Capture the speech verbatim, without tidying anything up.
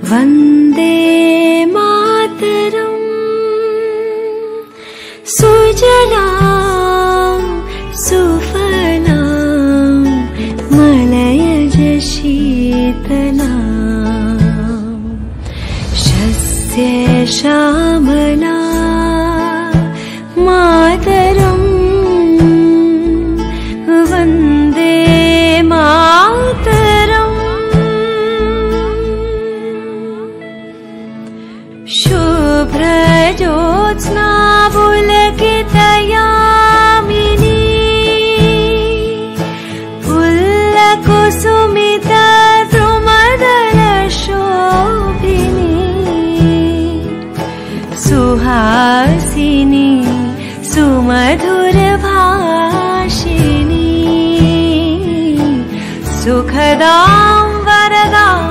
वन्दे मातरम् सुजलां सुफलां मलयज शीतलां शस्य श्यामला मातरम् वन्दे मातरम् शुभ्रज्योत्स्ना पुलकितयामिनी पुल्लकुसुमिता द्रुमदलशोभिनी सुहासिनी सुमधुरभाषिणी सुखदां वरदां